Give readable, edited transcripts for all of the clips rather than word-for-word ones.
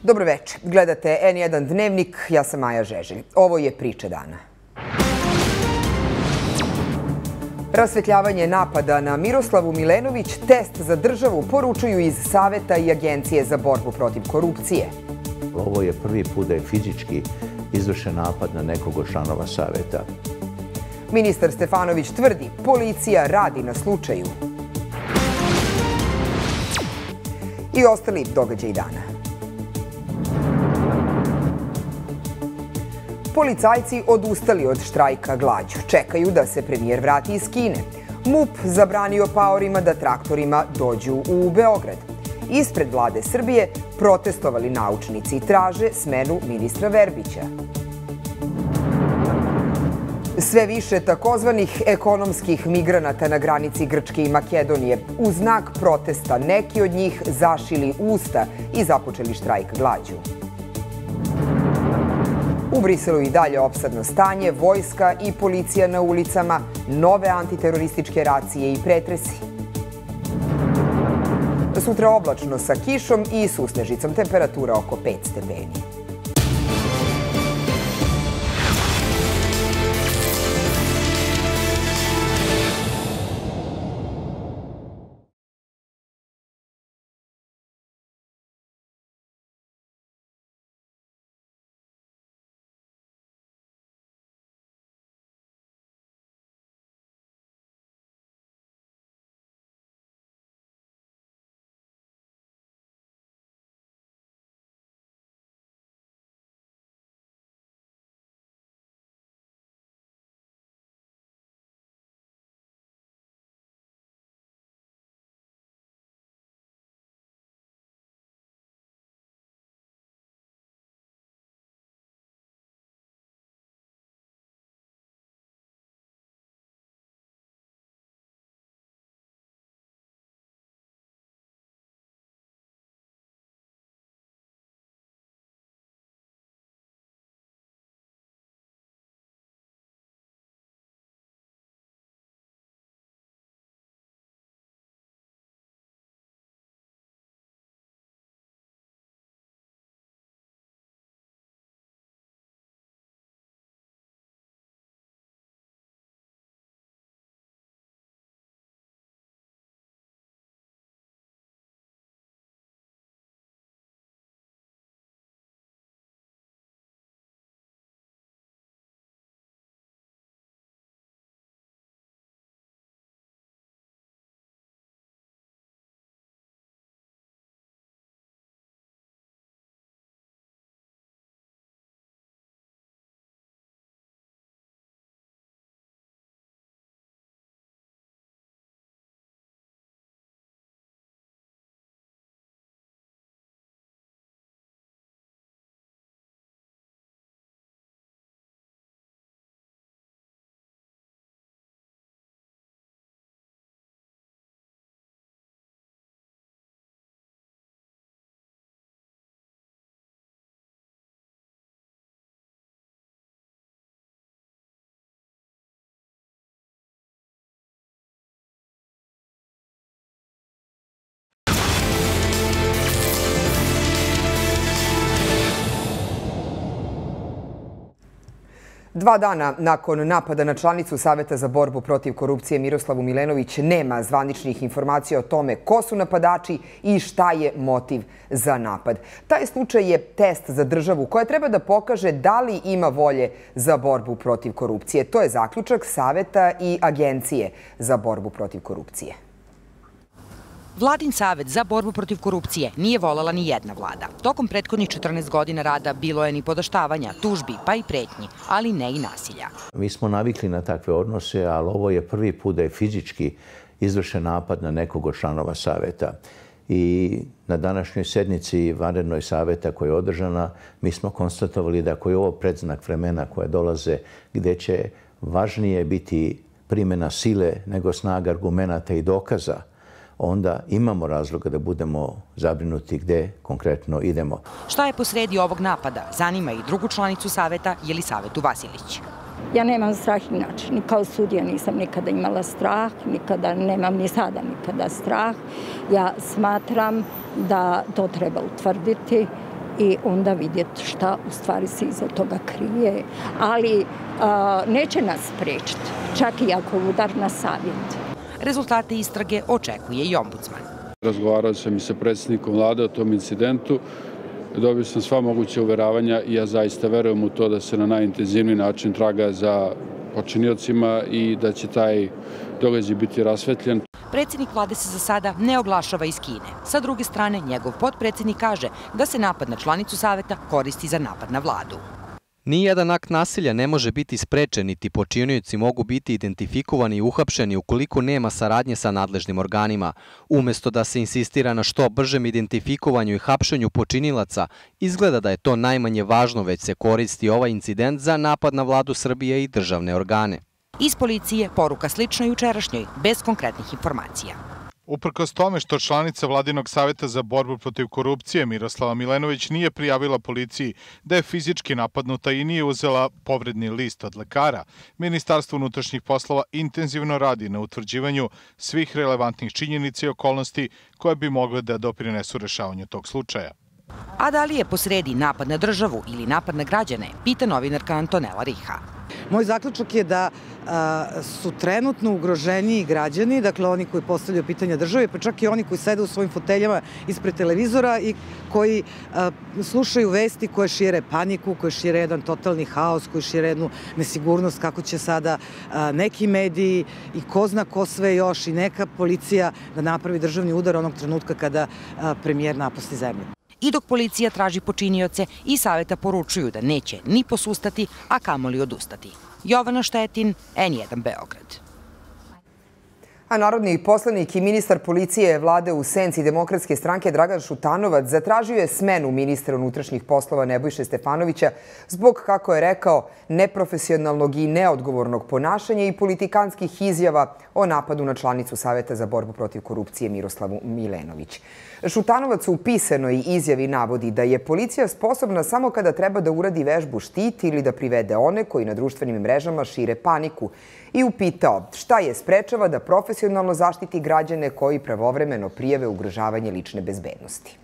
Dobroveče. Gledate N1 dnevnik, ja sam Maja Žeželj. Ovo je priča dana. Rasvetljavanje napada na Miroslavu Milenović, test za državu, poručuju iz Saveta i Agencije za borbu protiv korupcije. Ovo je prvi put da je fizički izvršen napad na nekog od članova Saveta. Ministar Stefanović tvrdi, policija radi na slučaju. I ostali događaji dana. Policajci odustali od štrajka glađu. Čekaju da se premijer vrati iz Kine. MUP zabranio paorima da traktorima dođu u Beograd. Ispred vlade Srbije protestovali naučnici i traže smenu ministra Verbića. Sve više takozvanih ekonomskih migranata na granici Grčke i Makedonije. U znak protesta neki od njih zašili usta i započeli štrajk glađu. U Briselu i dalje opsadno stanje, vojska i policija na ulicama, nove antiterorističke racije i pretresi. Sutra oblačno sa kišom i susnežicom, temperatura oko 5 stepeni. Dva dana nakon napada na članicu Saveta za borbu protiv korupcije Miroslavu Milenović nema zvaničnih informacija o tome ko su napadači i šta je motiv za napad. Taj slučaj je test za državu koja treba da pokaže da li ima volje za borbu protiv korupcije. To je zaključak Saveta i Agencije za borbu protiv korupcije. Vladin savet za borbu protiv korupcije nije volela ni jedna vlada. Tokom prethodnih 14 godina rada bilo je ni podaštavanja, tužbi, pa i pretnji, ali ne i nasilja. Mi smo navikli na takve odnose, ali ovo je prvi put da je fizički izvršen napad na nekog od članova Saveta. I na današnjoj sednici vanrednoj Saveta koja je održana, mi smo konstatovali da ako je ovo predznak vremena koje dolaze, gde će važnije biti primjena sile nego snaga argumenata i dokaza, onda imamo razloga da budemo zabrinuti gde konkretno idemo. Šta je posredi ovog napada? Zanima i drugu članicu Saveta, Jelisavetu Vasilić. Ja nemam strah inače, ni kao sudija nisam nikada imala strah, nikada nemam ni sada nikada strah. Ja smatram da to treba utvrditi i onda vidjeti šta u stvari se iza toga krije. Ali neće nas spriječiti, čak i ako udar na savjet. Rezultate istrage očekuje i ombudsman. Razgovarao sam i sa predsjednikom vlade o tom incidentu. Dobio sam sva moguća uveravanja i ja zaista verujem u to da se na najintenzivniji način traga za počiniocima i da će taj događaj biti rasvetljen. Predsjednik vlade se za sada ne oglašava iz Kine. Sa druge strane, njegov potpredsjednik kaže da se napad na članicu saveta koristi za napad na vladu. Nijedan akt nasilja ne može biti sprečen, niti počinioci mogu biti identifikovani i uhapšeni ukoliko nema saradnje sa nadležnim organima. Umesto da se insistira na što bržem identifikovanju i hapšenju počinilaca, izgleda da je to najmanje važno, već se koristi ovaj incident za napad na vladu Srbije i državne organe. Iz policije poruka slično jučerašnjoj, bez konkretnih informacija. Uprkos tome što članica Vladinog saveta za borbu protiv korupcije Miroslava Milenović nije prijavila policiji da je fizički napadnuta i nije uzela povredni list od lekara, Ministarstvo unutrašnjih poslova intenzivno radi na utvrđivanju svih relevantnih činjenica i okolnosti koje bi mogle da doprinesu rešavanju tog slučaja. A da li je posredi napad na državu ili napad na građane, pita novinarka Antonela Riha. Moj zaključak je da su trenutno ugroženiji građani, dakle oni koji postavljaju pitanja državi, pa čak i oni koji sede u svojim foteljama ispred televizora i koji slušaju vesti koje šire paniku, koje šire jedan totalni haos, koje šire jednu nesigurnost kako će sada neki mediji i ko zna ko sve još i neka policija da napravi državni udar onog trenutka kada premijer napusti zemlju. I dok policija traži počinioce, i saveta poručuju da neće ni posustati, a kamoli odustati. Jovana Štetin, N1 Beograd. A narodni poslanik i ministar policije vlade u senci Demokratske stranke Dragan Šutanovac zatražio je smenu ministra unutrašnjih poslova Nebojše Stefanovića zbog, kako je rekao, neprofesionalnog i neodgovornog ponašanja i politikanskih izjava o napadu na članicu Saveta za borbu protiv korupcije Miroslavu Milenović. Šutanovac u pisanoj izjavi navodi da je policija sposobna samo kada treba da uradi vežbu štit ili da privede one koji na društvenim mrežama šire paniku i upitao šta je sprečava da profesionalno zaštiti građane koji pravovremeno prijave ugrožavanje lične bezbednosti.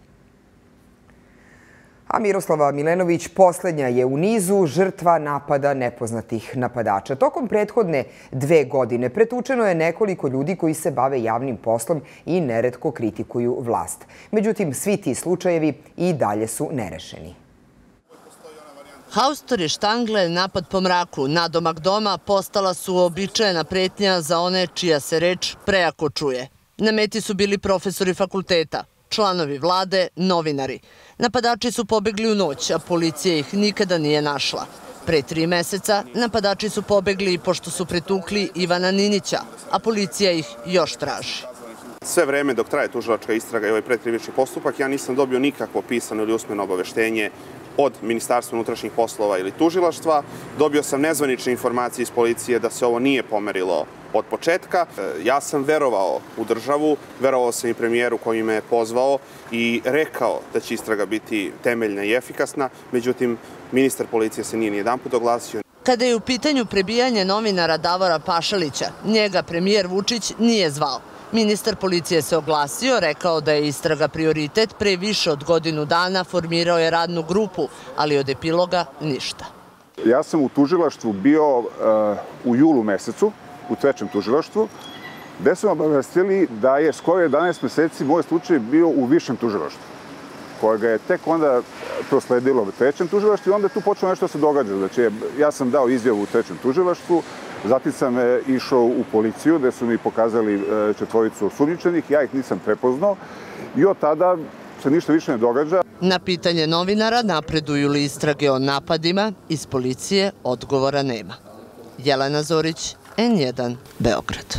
A Miroslava Milenović poslednja je u nizu žrtva napada nepoznatih napadača. Tokom prethodne 2 godine pretučeno je nekoliko ljudi koji se bave javnim poslom i neretko kritikuju vlast. Međutim, svi ti slučajevi i dalje su nerešeni. Haustori, štangle, napad po mraku, nadomak doma postala su uobičajena pretnja za one čija se reč prejako čuje. Na meti su bili profesori fakulteta, članovi vlade, novinari. Napadači su pobegli u noć, a policija ih nikada nije našla. Pre 3 meseca napadači su pobegli pošto su pretukli Ivana Ninića, a policija ih još traži. Sve vreme dok traje tužilačka istraga i ovaj predkrivični postupak, ja nisam dobio nikakvo pisano ili usmeno obaveštenje od Ministarstva unutrašnjih poslova ili tužilaštva. Dobio sam nezvanične informacije iz policije da se ovo nije pomerilo od početka. Ja sam verovao u državu, verovao sam i premijeru koji me je pozvao i rekao da će istraga biti temeljna i efikasna. Međutim, ministar policije se nije nijedanput oglasio. Kada je u pitanju prebijanje novinara Davora Pašalića, njega premijer Vučić nije zvao. Ministar policije se oglasio, rekao da je istraga prioritet, pre više od godinu dana formirao je radnu grupu, ali od epiloga ništa. Ja sam u tužilaštvu bio u julu mesecu, u 3. tužilaštvu, gde su obavestili da je skoro 11 meseci moj slučaj bio u višem tužilaštvu, kojega je tek onda prosledilo u 3. tužilaštvu i onda je tu počelo nešto da se događa. Znači, ja sam dao izjavu u 3. tužilaštvu, zatim sam išao u policiju gde su mi pokazali 4 osumnjičenih, ja ih nisam prepoznao i od tada se ništa više ne događa. Na pitanje novinara napreduju li istrage o napadima, iz policije odgovora nema. Jelena Zorić, N1, Beograd.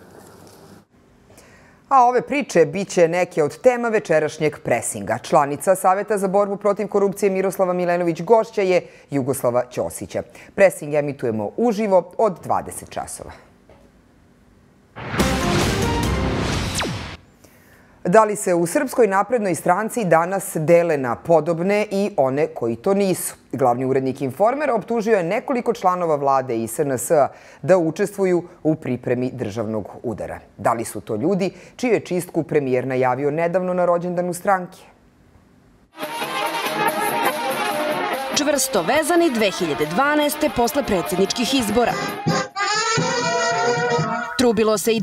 A ove priče biće neke od tema večerašnjeg presinga. Članica Saveta za borbu protiv korupcije Miroslava Milenović gošća je Jugoslava Ćosića. Presing emitujemo uživo od 20 časova. Da li se u Srpskoj naprednoj stranci danas dele na podobne i one koji to nisu? Glavni urednik Informera optužio je nekoliko članova vlade i SNS-a da učestvuju u pripremi državnog udara. Da li su to ljudi čiju je čistku premijer najavio nedavno na rođendanu stranke? čvrsto vezani 2012. posle predsjedničkih izbora. Trubilo se i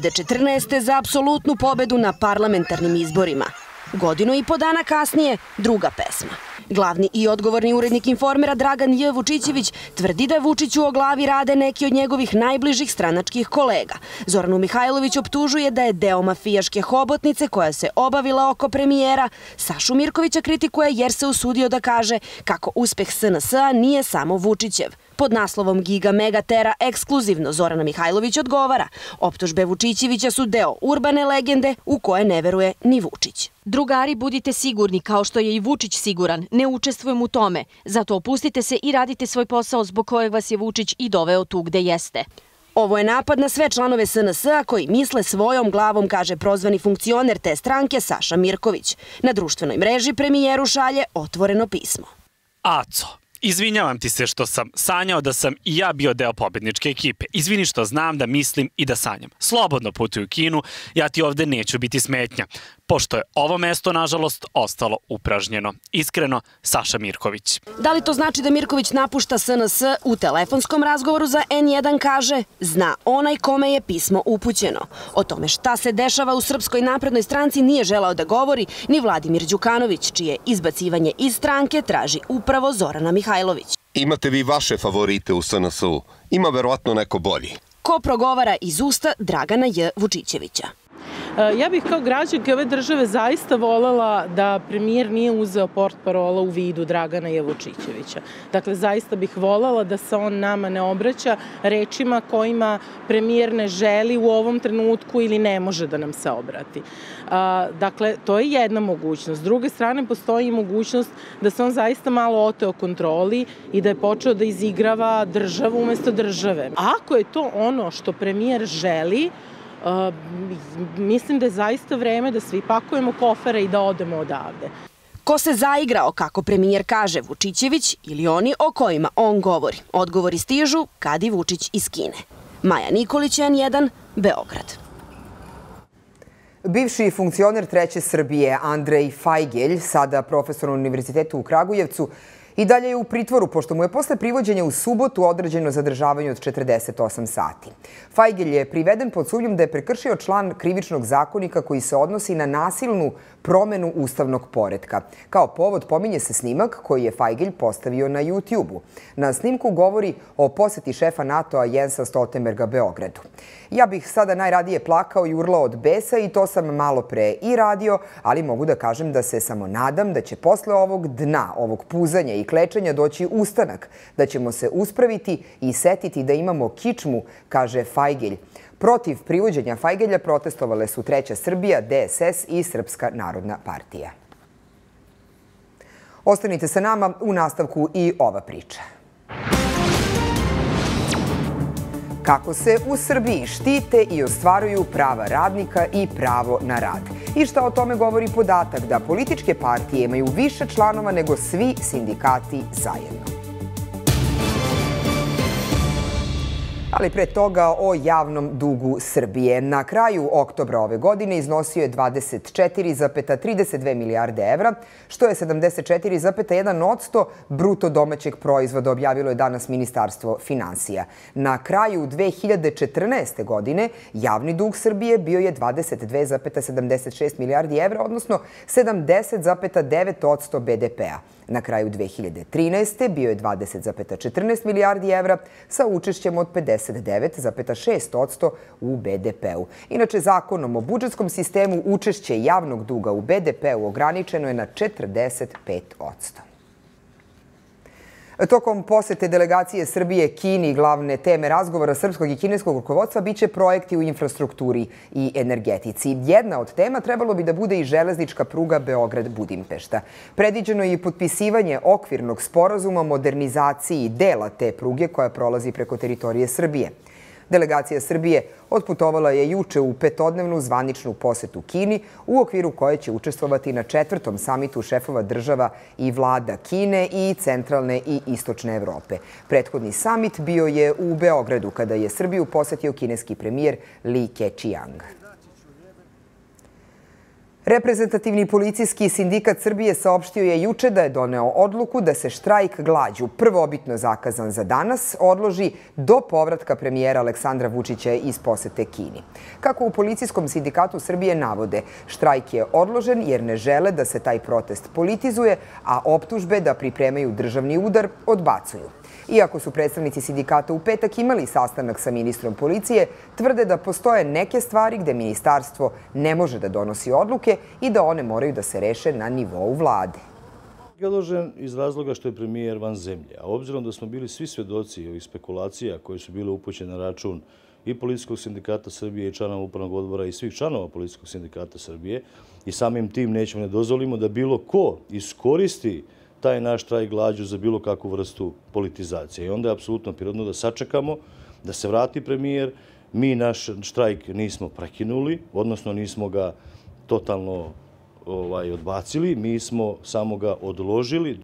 2014. za apsolutnu pobedu na parlamentarnim izborima. Godinu i po dana kasnije, druga pesma. Glavni i odgovorni urednik Informera Dragan J. Vučićević tvrdi da Vučiću o glavi rade neki od njegovih najbližih stranačkih kolega. Zoranu Mihajlović optužuje da je deo mafijaške hobotnice koja se obavila oko premijera. Sašu Mirkovića kritikuje jer se usudio da kaže kako uspeh SNS-a nije samo Vučićev. Pod naslovom Giga Megatera ekskluzivno Zorana Mihajlović odgovara. Optužbe Vučićevića su deo urbane legende u koje ne veruje ni Vučić. Drugari, budite sigurni, kao što je i Vučić siguran, ne učestvujem u tome. Zato opustite se i radite svoj posao zbog kojeg vas je Vučić i doveo tu gde jeste. Ovo je napad na sve članove SNS-a koji misle svojom glavom, kaže prozvani funkcioner te stranke Saša Mirković. Na društvenoj mreži premijeru šalje otvoreno pismo. Aco, izvinjavam ti se što sam sanjao da sam i ja bio deo pobedničke ekipe. Izvini što znam da mislim i da sanjam. Slobodno putuj u Kinu, ja ti ovde neću biti smetnja. Pošto je ovo mesto, nažalost, ostalo upražnjeno. Iskreno, Saša Mirković. Da li to znači da Mirković napušta SNS? U telefonskom razgovoru za N1 kaže: zna onaj kome je pismo upućeno. O tome šta se dešava u Srpskoj naprednoj stranci nije želao da govori ni Vladimir Đukanović, čije izbacivanje iz stranke traži upravo Zorana Mihajlović. Imate vi vaše favorite u SNS-u. Ima verovatno neko bolji. Ko progovara iz usta Dragana J. Vučićevića? Ja bih kao građanka ove države zaista volela da premijer nije uzeo portparola u vidu Dragana J. Vučićevića. Dakle, zaista bih volela da se on nama ne obraća rečima kojima premijer ne želi u ovom trenutku ili ne može da nam se obrati. Dakle, to je jedna mogućnost. S druge strane, postoji i mogućnost da se on zaista malo oteo kontroli i da je počeo da izigrava državu umesto države. Ako je to ono što premijer želi, mislim da je zaista vreme da svi pakujemo kofere i da odemo odavde. Ko se zaigrao, kako premijer kaže, Vučićević ili oni o kojima on govori? Odgovori stižu kad i Vučić iz Kine. Maja Nikolić, N1, Beograd. Bivši funkcioner Treće Srbije Andrej Fajgelj, sada profesor na Univerzitetu u Kragujevcu, i dalje je u pritvoru, pošto mu je posle privođenja u subotu određeno zadržavanje od 48 sati. Fajgelj je priveden pod sumnjom da je prekršio član krivičnog zakonika koji se odnosi na nasilnu promenu ustavnog poretka. Kao povod pominje se snimak koji je Fajgelj postavio na YouTube-u. Na snimku govori o poseti šefa NATO-a Jensa Stoltenberga Beogradu. Ja bih sada najradije plakao i urlao od besa i to sam malo pre i radio, ali mogu da kažem da se samo nadam da će posle ovog dna, ovog puzanja i klečanja doći ustanak, da ćemo se uspraviti i setiti da imamo kičmu, kaže Fajgelj. Protiv privođenja Fajgelja protestovale su Treća Srbija, DSS i Srpska narodna partija. Ostanite sa nama, u nastavku i ova priča. Kako se u Srbiji štite i ostvaruju prava radnika i pravo na rad. I šta o tome govori podatak da političke partije imaju više članova nego svi sindikati zajedno. Ali pre toga o javnom dugu Srbije. Na kraju oktobra ove godine iznosio je 24,32 milijarde evra, što je 74,1% bruto domaćeg proizvoda, objavilo je danas Ministarstvo finansija. Na kraju 2014. godine javni dug Srbije bio je 22,76 milijardi evra, odnosno 70,9% BDP-a. Na kraju 2013. bio je 20,14 milijardi evra sa učešćem od 59,6% u BDP-u. Inače, zakonom o budžetskom sistemu učešće javnog duga u BDP-u ograničeno je na 45%. Tokom posete delegacije Srbije Kini, glavne teme razgovora srpskog i kineskog rukovodstva biće projekti u infrastrukturi i energetici. Jedna od tema trebalo bi da bude i železnička pruga Beograd-Budimpešta. Predviđeno je i potpisivanje okvirnog sporazuma o modernizaciji dela te pruge koja prolazi preko teritorije Srbije. Delegacija Srbije otputovala je juče u petodnevnu zvaničnu posetu Kini, u okviru koje će učestvovati na 4. samitu šefova država i vlada Kine i centralne i istočne Evrope. Prethodni samit bio je u Beogradu, kada je Srbiju posetio kineski premijer Li Keqiang. Reprezentativni policijski sindikat Srbije saopštio je juče da je doneo odluku da se štrajk glađu, prvobitno zakazan za danas, odloži do povratka premijera Aleksandra Vučića iz posete Kini. Kako u Policijskom sindikatu Srbije navode, štrajk je odložen jer ne žele da se taj protest politizuje, a optužbe da pripremaju državni udar odbacuju. Iako su predstavnici sindikata u petak imali sastanak sa ministrom policije, tvrde da postoje neke stvari gde ministarstvo ne može da donosi odluke i da one moraju da se reše na nivou vlade. Odložen iz razloga što je premijer van zemlje, a obzirom da smo bili svi svedoci ovih spekulacija koje su bile upućene na račun i Policijskog sindikata Srbije i članova upravnog odbora i svih članova Policijskog sindikata Srbije i samim tim nećemo ne dozvolimo da bilo ko iskoristi taj naš štrajk glađu za bilo kakvu vrstu politizacije. I onda je apsolutno prirodno da sačekamo, da se vrati premijer. Mi naš štrajk nismo prekinuli, odnosno nismo ga totalno odbacili, mi smo samo ga odložili.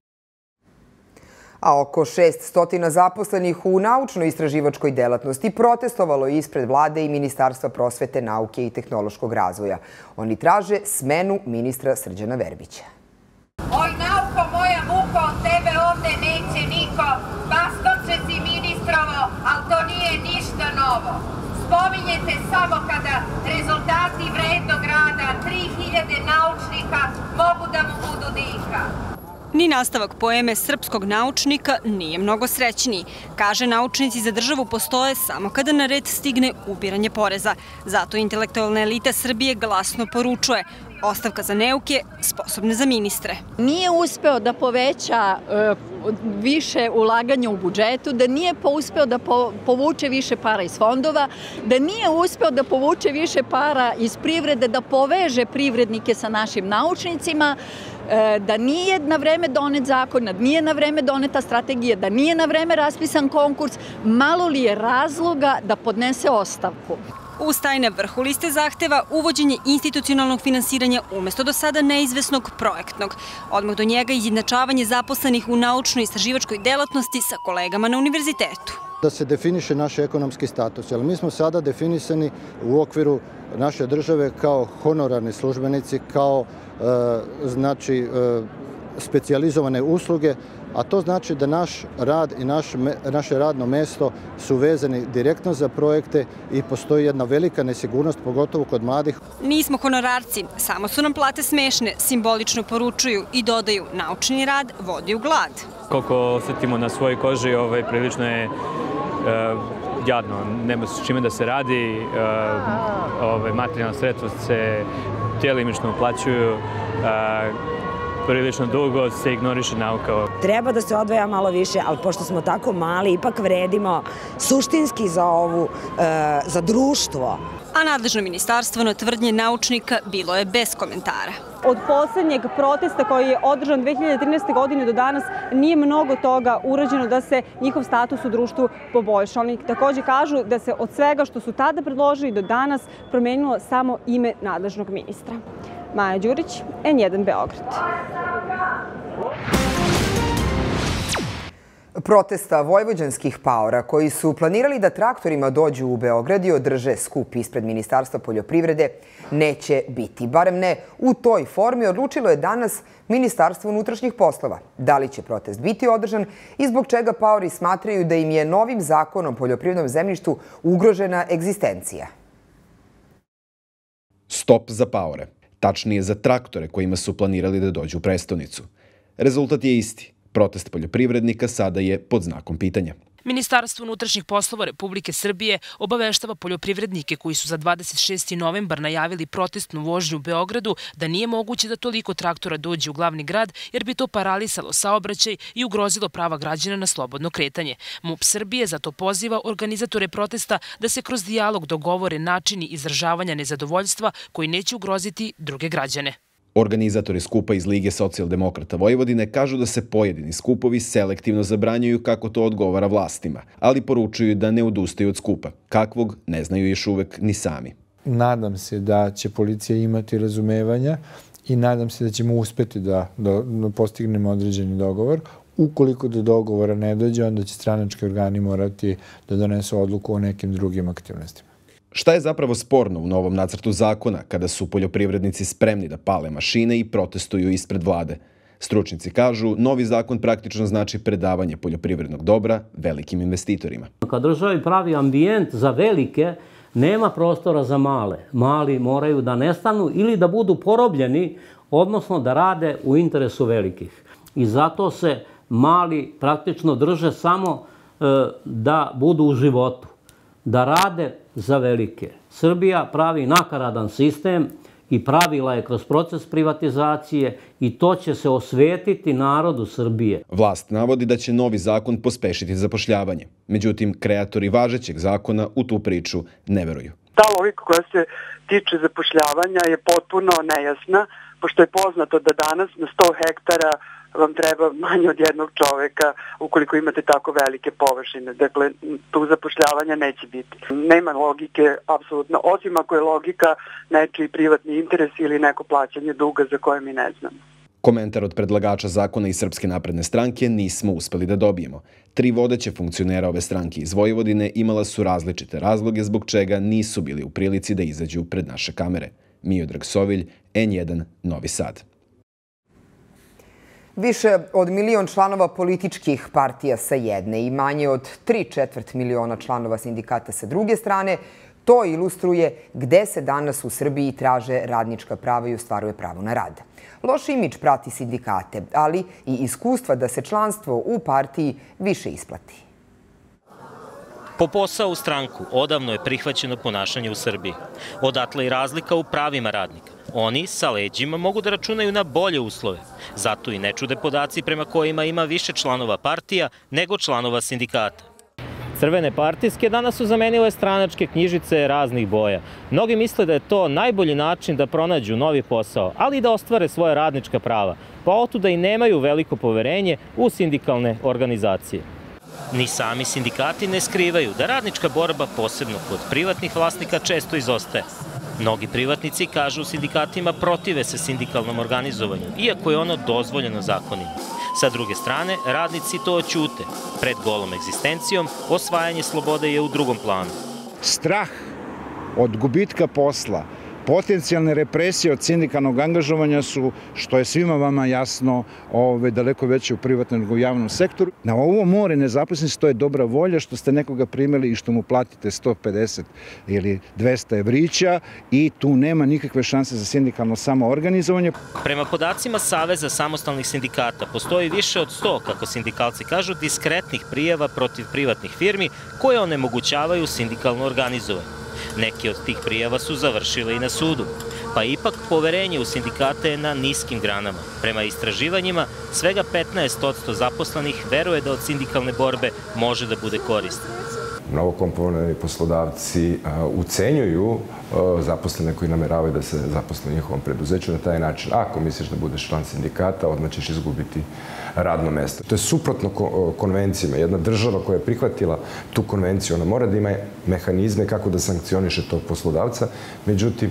A oko 600 zaposlenih u naučno-istraživačkoj delatnosti protestovalo je ispred vlade i Ministarstva prosvete, nauke i tehnološkog razvoja. Oni traže smenu ministra Srđana Verbića. Oj, nauko moja muko, od tebe ovde neće niko. Bastonče si ministrovo, ali to nije ništa novo. Spominjete samo kada rezultati vrednog rada 3000 naučnika mogu da mu budu diha. Ni nastavak poeme srpskog naučnika nije mnogo srećniji. Kaže, naučnici za državu postoje samo kada na red stigne ubiranje poreza. Zato intelektualna elita Srbije glasno poručuje: ostavka za neuke, sposobne za ministre. Nije uspeo da poveća više ulaganja u budžetu, da nije uspeo da povuče više para iz fondova, da nije uspeo da povuče više para iz privrede, da poveže privrednike sa našim naučnicima, da nije na vreme donet zakon, da nije na vreme doneta strategija, da nije na vreme raspisan konkurs. Malo li je razloga da podnese ostavku? Ustaje na vrhu liste zahteva uvođenje institucionalnog finansiranja umesto do sada neizvesnog projektnog. Odmah do njega izjednačavanje zaposlenih u naučno-istraživačkoj delatnosti sa kolegama na univerzitetu. Da se definiše naš ekonomski status, ali mi smo sada definisani u okviru naše države kao honorarni službenici, kao specijalizovane usluge, a to znači da naš rad i naše radno mesto su vezani direktno za projekte i postoji jedna velika nesigurnost, pogotovo kod mladih. Nismo honorarci, samo su nam plate smešne, simbolično poručuju i dodaju: naučni rad vodi u glad. Koliko osetimo na svojoj koži, prilično je jadno, nema s čime da se radi, materijalna sredstva se djelimično uplaćuju, prilično dugo se ignoriše nauka. Treba da se odvaja malo više, ali pošto smo tako mali, ipak vredimo suštinski za društvo. A nadležno ministarstvo na tvrdnje naučnika bilo je bez komentara. Od poslednjeg protesta koji je održan 2013. godine do danas nije mnogo toga urađeno da se njihov status u društvu poboljša. Oni takođe kažu da se od svega što su tada predložili do danas promenilo samo ime nadležnog ministra. Maja Đurić, N1 Beograd. Protesta vojvođanskih paora koji su planirali da traktorima dođu u Beograd i održe skup ispred Ministarstva poljoprivrede neće biti. Barem ne u toj formi, odlučilo je danas Ministarstvo unutrašnjih poslova. Da li će protest biti održan i zbog čega paori smatraju da im je novim zakonom o poljoprivrednom zemljištu ugrožena egzistencija? Stop za paore. Tačnije za traktore kojima su planirali da dođu u prestonicu. Rezultat je isti. Protest poljoprivrednika sada je pod znakom pitanja. Ministarstvo unutrašnjih poslova Republike Srbije obaveštava poljoprivrednike koji su za 26. novembar najavili protestnu vožnju u Beogradu da nije moguće da toliko traktora dođe u glavni grad jer bi to paralisalo saobraćaj i ugrozilo prava građana na slobodno kretanje. MUP Srbije zato poziva organizatore protesta da se kroz dijalog dogovore načini izražavanja nezadovoljstva koji neće ugroziti druge građane. Organizatori skupa iz Lige socijaldemokrata Vojvodine kažu da se pojedini skupovi selektivno zabranjuju kako to odgovara vlastima, ali poručuju da ne odustaju od skupa. Kakvog ne znaju još uvek ni sami. Nadam se da će policija imati razumevanja i nadam se da ćemo uspeti da postignemo određeni dogovor. Ukoliko do dogovora ne dođe, onda će stranački organi morati da donesu odluku o nekim drugim aktivnostima. Šta je zapravo sporno u novom nacrtu zakona kada su poljoprivrednici spremni da pale mašine i protestuju ispred vlade? Stručnici kažu, novi zakon praktično znači predavanje poljoprivrednog dobra velikim investitorima. Kad državi pravi ambijent za velike, nema prostora za male. Mali moraju da nestanu ili da budu porobljeni, odnosno da rade u interesu velikih. I zato se mali praktično drže samo da budu u životu, da rade za velike. Srbija pravi nakaradan sistem i pravila je kroz proces privatizacije i to će se osvetiti narodu Srbije. Vlast navodi da će novi zakon pospešiti zapošljavanje. Međutim, kreatori važećeg zakona u tu priču ne veruju. Ta logika koja se tiče zapošljavanja je potpuno nejasna, pošto je poznato da danas na 100 hektara vam treba manje od jednog čoveka ukoliko imate tako velike površine. Dakle, tu zapošljavanja neće biti. Nema logike, apsolutno, osim ako je logika nečiji privatni interes ili neko plaćanje duga za koje mi ne znamo. Komentar od predlagača zakona iz Srpske napredne stranke nismo uspeli da dobijemo. 3 vodeće funkcionera ove stranke iz Vojvodine imala su različite razloge zbog čega nisu bili u prilici da izađu pred naše kamere. Miodrag Sovilj, N1, Novi Sad. Više od 1 milion članova političkih partija sa jedne i manje od 3/4 miliona članova sindikata sa druge strane, to ilustruje gde se danas u Srbiji traže radnička prava i ostvaruje pravo na rad. Loš imidž prati sindikate, ali i iskustva da se članstvo u partiji više isplati. Po posao u stranku odavno je prihvaćeno ponašanje u Srbiji. Odatle i razlika u pravima radnika. Oni sa leđima mogu da računaju na bolje uslove. Zato i ne čude podaci prema kojima ima više članova partija nego članova sindikata. Crvene partijske danas su zamenile stranačke knjižice raznih boja. Mnogi misle da je to najbolji način da pronađu novi posao, ali i da ostvare svoje radnička prava, pa otuda i nemaju veliko poverenje u sindikalne organizacije. Ni sami sindikati ne skrivaju da radnička borba, posebno kod privatnih vlasnika, često izostaje. Mnogi privatnici, kažu sindikatima, protive se sindikalnom organizovanju, iako je ono dozvoljeno zakonima. Sa druge strane, radnici to oćute. Pred golom egzistencijom, osvajanje slobode je u drugom planu. Strah od gubitka posla, potencijalne represije od sindikalnog angažovanja su, što je svima vama jasno, daleko veće u privatnom nego u javnom sektoru. Na ovo more nezaposlenosti to je dobra volja što ste nekoga primili i što mu platite 150 ili 200 evrića i tu nema nikakve šanse za sindikalno samoorganizovanje. Prema podacima Saveza samostalnih sindikata postoji više od 100, kako sindikalci kažu, diskretnih prijava protiv privatnih firmi koje onemogućavaju sindikalno organizovanje. Neki od tih prijava su završile i na sudu. Pa ipak poverenje u sindikate je na niskim granama. Prema istraživanjima, svega 15% zaposlenih veruje da od sindikalne borbe može da bude korisno. Novokomponovani poslodavci ucenjuju zaposlene koji nameravaju da se zaposle u njihovom preduzeću na taj način. Ako misliš da budeš član sindikata, odmah ćeš izgubiti radno mesto. To je suprotno konvencijama. Jedna država koja je prihvatila tu konvenciju, ona mora da ima mehanizme kako da sankcioniše tog poslodavca. Međutim,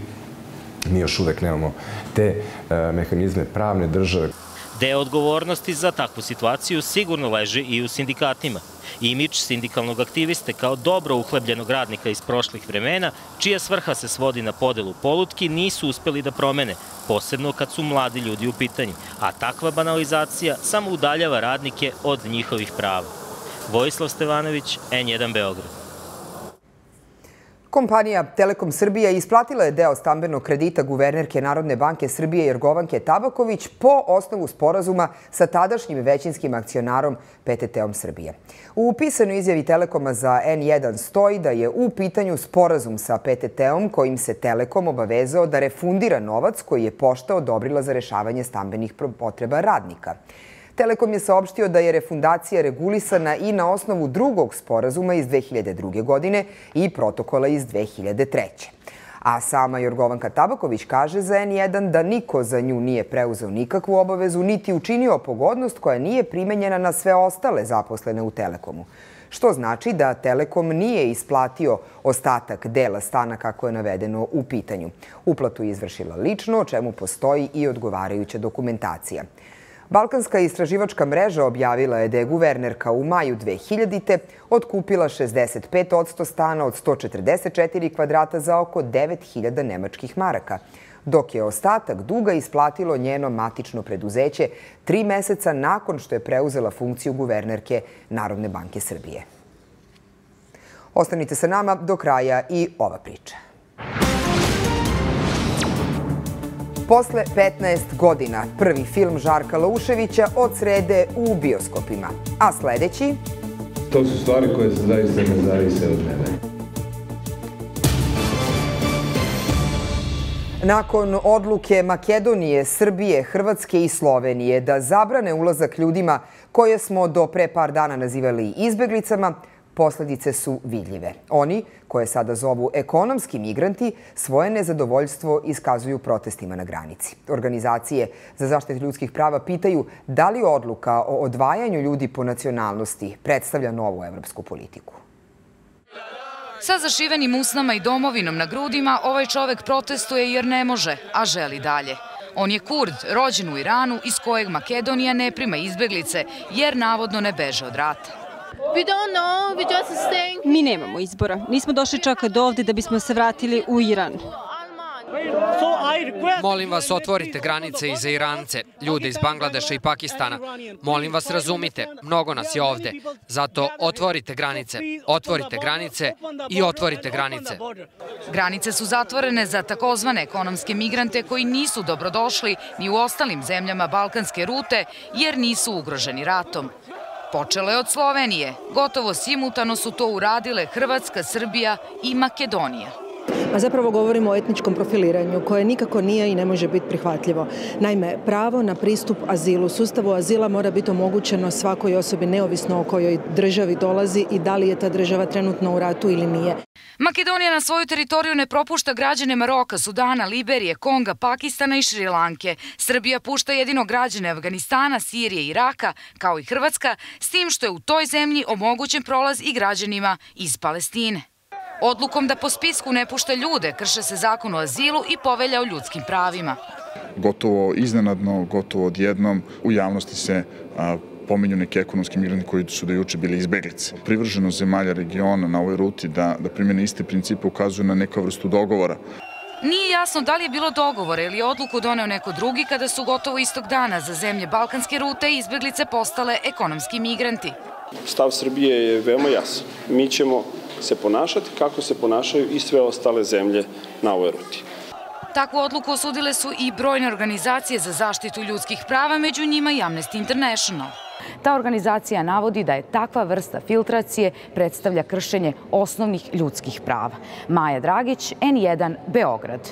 mi još uvek nemamo te mehanizme pravne države. Deo odgovornosti za takvu situaciju sigurno leži i u sindikatima. Imidž sindikalnog aktiviste kao dobro uhlebljenog radnika iz prošlih vremena, čija svrha se svodi na podelu polutki, nisu uspeli da promene, posebno kad su mladi ljudi u pitanju. A takva banalizacija samo udaljava radnike od njihovih prava. Vojislav Stevanović, N1 Beograd. Kompanija Telekom Srbija isplatila je deo stambenog kredita guvernerke Narodne banke Srbije Jorgovanke Tabaković po osnovu sporazuma sa tadašnjim većinskim akcionarom PTT-om Srbije. U pisanoj izjavi Telekoma za N1 stoji da je u pitanju sporazum sa PTT-om kojim se Telekom obavezao da refundira novac koji je pošta odobrila za rešavanje stambenih potreba radnika. Telekom je saopštio da je refundacija regulisana i na osnovu drugog sporazuma iz 2002. godine i protokola iz 2003. A sama Jorgovanka Tabaković kaže za N1 da niko za nju nije preuzeo nikakvu obavezu niti učinio pogodnost koja nije primenjena na sve ostale zaposlene u Telekomu. Što znači da Telekom nije isplatio ostatak dela stana kako je navedeno u pitanju. Uplatu je izvršila lično, o čemu postoji i odgovarajuća dokumentacija. Balkanska istraživačka mreža objavila je da je guvernerka u maju 2000. otkupila 65% stana od 144 kvadrata za oko 9.000 nemačkih maraka, dok je ostatak duga isplatilo njeno matično preduzeće 3 meseca nakon što je preuzela funkciju guvernerke Narodne banke Srbije. Ostanite sa nama do kraja i ova priča. Posle 15 godina prvi film Žarka Lauševića od srede u bioskopima. A sledeći... To su stvari koje zaista ne zavise od mene. Nakon odluke Makedonije, Srbije, Hrvatske i Slovenije da zabrane ulazak ljudima koje smo do pre par dana nazivali izbeglicama, posledice su vidljive. Oni, koje sada zovu ekonomski migranti, svoje nezadovoljstvo iskazuju protestima na granici. Organizacije za zaštitu ljudskih prava pitaju da li odluka o odvajanju ljudi po nacionalnosti predstavlja novu evropsku politiku. Sa zašivenim usnama i domovinom na grudima, ovaj čovek protestuje jer ne može, a želi dalje. On je Kurd, rođen u Iranu, iz kojeg Makedonija ne prima izbeglice, jer navodno ne beže od rata. Mi nemamo izbora. Nismo došli čak do ovde da bismo se vratili u Iran. Molim vas, otvorite granice i za Irance, ljude iz Bangladeša i Pakistana. Molim vas, razumite, mnogo nas je ovde. Zato otvorite granice i otvorite granice. Granice su zatvorene za takozvane ekonomske migrante koji nisu dobrodošli ni u ostalim zemljama balkanske rute jer nisu ugroženi ratom. Počelo je od Slovenije. Gotovo simultano su to uradile Hrvatska, Srbija i Makedonija. A zapravo govorimo o etničkom profiliranju koje nikako nije i ne može biti prihvatljivo. Naime, pravo na pristup azilu, sustavu azila mora biti omogućeno svakoj osobi neovisno o kojoj državi dolazi i da li je ta država trenutno u ratu ili nije. Makedonija na svoju teritoriju ne propušta građane Maroka, Sudana, Liberije, Konga, Pakistana i Šrilanke. Srbija pušta jedino građane Afganistana, Sirije i Iraka, kao i Hrvatska, s tim što je u toj zemlji omogućen prolaz i građanima iz Palestine. Odlukom da po spisku ne pušta ljude, krše se zakon o azilu i povelja o ljudskim pravima. Gotovo iznenadno, gotovo odjednom, u javnosti se pominju neki ekonomski migranti koji su do juče bili izbeglice. Privrženost zemalja regiona na ovoj ruti da primjene iste principe ukazuju na neku vrstu dogovora. Nije jasno da li je bilo dogovora ili je odluku doneo neko drugi kada su gotovo istog dana za zemlje balkanske rute izbeglice postale ekonomski migranti. Stav Srbije je veoma jasan. Mi ćemo se ponašati kako se ponašaju i sve ostale zemlje na ovoj ruti. Takvu odluku osudile su i brojne organizacije za zaštitu ljudskih prava, među njima i Amnesty International. Ta organizacija navodi da je takva vrsta filtracije predstavlja kršenje osnovnih ljudskih prava. Maja Dragić, N1, Beograd.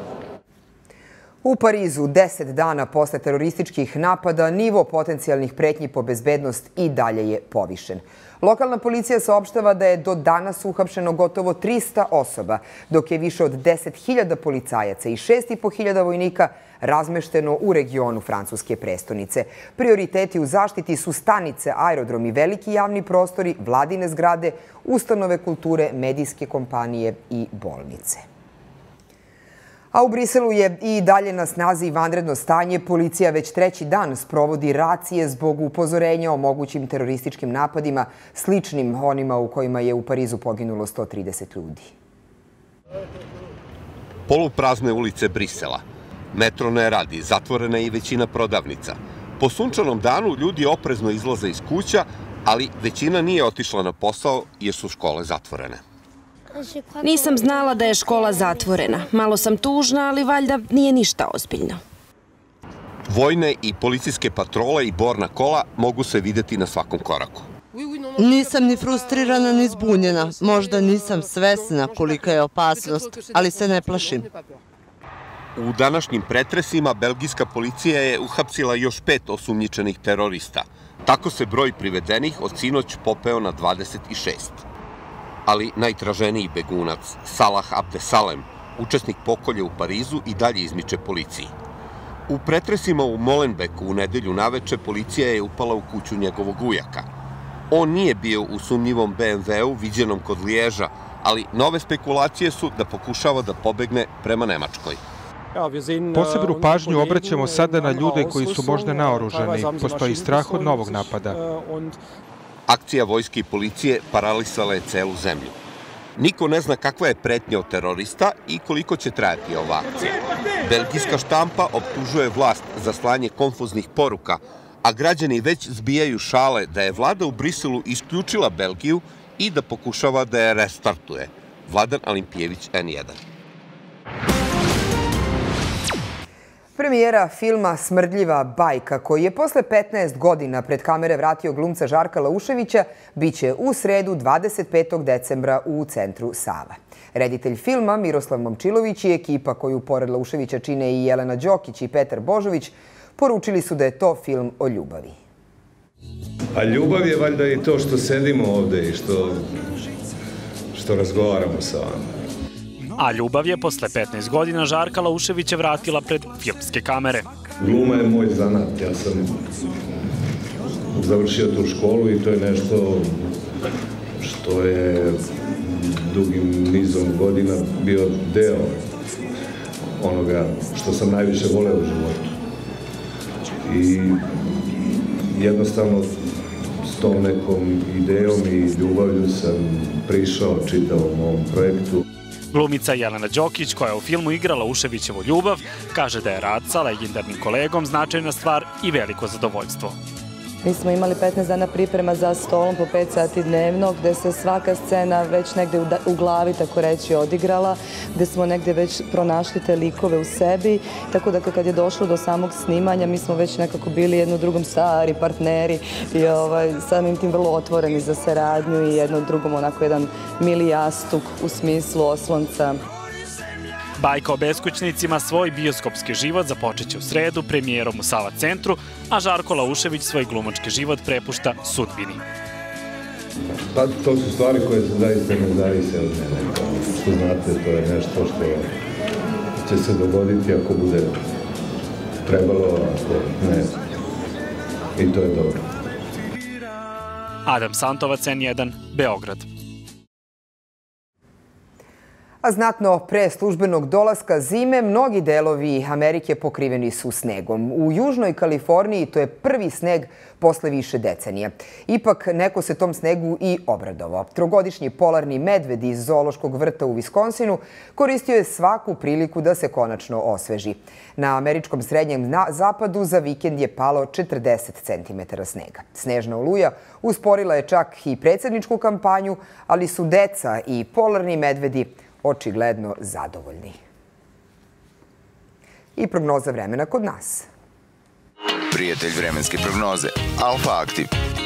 U Parizu, 10 dana posle terorističkih napada, nivo potencijalnih pretnji po bezbednost i dalje je povišen. Lokalna policija saopštava da je do danas uhapšeno gotovo 300 osoba, dok je više od 10.000 policajaca i 6.500 vojnika razmešteno u regionu francuske prestonice. Prioriteti u zaštiti su stanice, aerodromi, veliki javni prostori, vladine zgrade, ustanove kulture, medijske kompanije i bolnice. A u Briselu je i dalje na snazi vanredno stanje. Policija već 3. dan sprovodi racije zbog upozorenja o mogućim terorističkim napadima, sličnim onima u kojima je u Parizu poginulo 130 ljudi. Poluprazne ulice Brisela. Metro ne radi, zatvorena je i većina prodavnica. Po sunčanom danu ljudi oprezno izlaze iz kuća, ali većina nije otišla na posao jer su škole zatvorene. Nisam znala da je škola zatvorena. Malo sam tužna, ali valjda nije ništa ozbiljno. Vojne i policijske patrole i borna kola mogu se videti na svakom koraku. Nisam ni frustrirana ni zbunjena. Možda nisam svesna kolika je opasnost, ali se ne plašim. U današnjim pretresima belgijska policija je uhapsila još 5 osumnjičenih terorista. Tako se broj privedenih od sinoć popeo na 26. Ali najtraženiji begunac, Salah Abdesalem, učesnik pokolja u Parizu, i dalje izmiče policiji. U pretresima u Molenbeeku u nedelju naveče policija je upala u kuću njegovog ujaka. On nije bio u sumnjivom BMW-u viđenom kod Liježa, ali nove spekulacije su da pokušava da pobegne prema Nemačkoj. Posebnu pažnju obraćamo sada na ljude koji su možda naoružani. Postoji strah od novog napada. Akcija vojske i policije paralisala je celu zemlju. Niko ne zna kakva je pretnja od terorista i koliko će trajati ova akcija. Belgijska štampa optužuje vlast za slanje konfuznih poruka, a građani već zbijaju šale da je vlada u Briselu isključila Belgiju i da pokušava da je restartuje. Vladan Alimpijević, N1. Premijera filma Smrdljiva bajka, koji je posle 15 godina pred kamere vratio glumca Žarka Lauševića, biće u sredu 25. decembra u centru Sava. Reditelj filma Miroslav Momčilović i ekipa koju pored Lauševića čine i Jelena Đokić i Petar Božović poručili su da je to film o ljubavi. A ljubav je valjda i to što sedimo ovde i što razgovaramo sa vama. A ljubav je posle 15 godina Žarka Lauševića vratila pred filmske kamere. Gluma je moj zanat. Ja sam završio tu školu i to je nešto što je dugim nizom godina bio deo onoga što sam najviše voleo u životu. I jednostavno s tom nekom idejom i ljubavlju sam prišao čitavom ovom projektu. Glumica Jelena Đokić, koja je u filmu igrala Lauševićevu ljubav, kaže da je rad sa legendarnim kolegom značajna stvar i veliko zadovoljstvo. Mi smo imali 15 dana priprema za stolom po 5 sati dnevno, gde se svaka scena već negde u glavi, tako reći, odigrala, gde smo negde već pronašli te likove u sebi, tako da kad je došlo do samog snimanja, mi smo već nekako bili jedno drugom stari partneri i samim tim vrlo otvoreni za saradnju i jedno drugom onako jedan mili jastuk u smislu oslonca. Bajka o beskućnicima svoj bioskopski život započeće u sredu premijerom u Sava centru, a Žarko Laušević svoj glumački život prepušta sudbini. Pa to su stvari koje zaista ne zavise od mene. Što znate, to je nešto što će se dogoditi ako bude trebalo, ako ne. I to je dobro. Adam Santovac, N1, Beograd. A znatno pre službenog dolaska zime, mnogi delovi Amerike pokriveni su snegom. U Južnoj Kaliforniji to je prvi sneg posle više decenija. Ipak neko se tom snegu i obradovao. Trogodišnji polarni medved iz zoološkog vrta u Viskonsinu koristio je svaku priliku da se konačno osveži. Na američkom srednjem zapadu za vikend je palo 40 cm snega. Snežna oluja usporila je čak i predsjedničku kampanju, ali su deca i polarni medvedi očigledno zadovoljni. I prognoza vremena kod nas. Prijatelj vremenske prognoze Alfa Aktiv.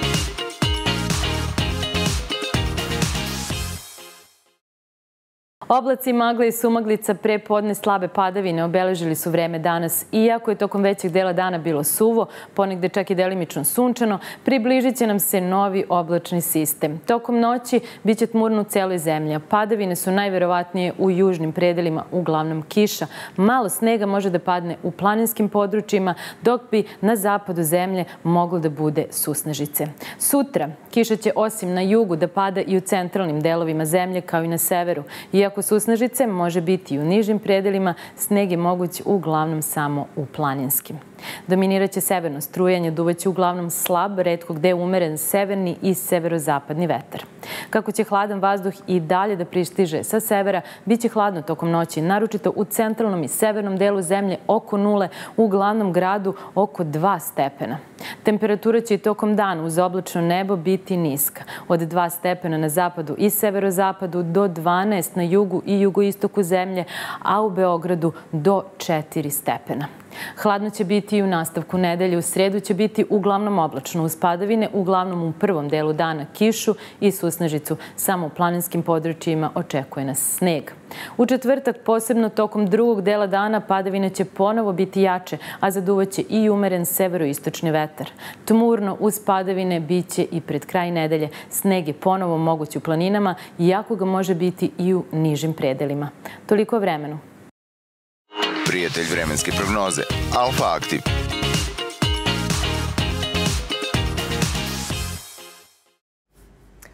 Oblaci, magle i sumaglica pre podne slabe padavine obeležili su vreme danas. Iako je tokom većeg dela dana bilo suvo, ponegde čak i delimično sunčano, približit će nam se novi oblačni sistem. Tokom noći biće tmurno u celoj zemlji. Padavine su najverovatnije u južnim predelima, uglavnom kiša. Malo snega može da padne u planinskim područjima, dok bi na zapadu zemlje moglo da bude susnežice. Sutra kiša će osim na jugu da pada i u centralnim delovima zemlje kao i na severu. Iako susnežice može biti i u nižim predelima, sneg je moguć uglavnom samo u planinskim. Dominiraće severno strujanje, duvaće uglavnom slab, retko gde umeren severni i severozapadni vetar. Kako će hladan vazduh i dalje da pristiže sa severa, bit će hladno tokom noći, naročito u centralnom i severnom delu zemlje oko 0, u glavnom gradu oko 2 stepena. Temperatura će i tokom dana uz oblačno nebo biti niska. Od 2 stepena na zapadu i severozapadu do 12 na jugu i jugoistoku zemlje, a u Beogradu do 4 stepena. Hladno će biti i u nastavku nedelje. U sredu će biti uglavnom oblačno uz padavine, uglavnom u prvom delu dana kišu i susnežicu. Samo u planinskim područjima očekuje nas sneg. U četvrtak, posebno tokom drugog dela dana, padavine će ponovo biti jače, a zaduvaće i umeren severoistočni vetar. Tmurno uz padavine biće i pred kraj nedelje. Sneg je ponovo moguć u planinama, iako ga može biti i u nižim predelima. Toliko o vremenu. Prijatelj vremenske prognoze Alfa Aktiv.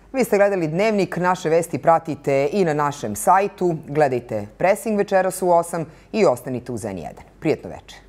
Vi ste gledali Dnevnik, naše vesti pratite i na našem sajtu. Gledajte Pressing večeras u 8 i ostanite uz N1. Prijetno večer.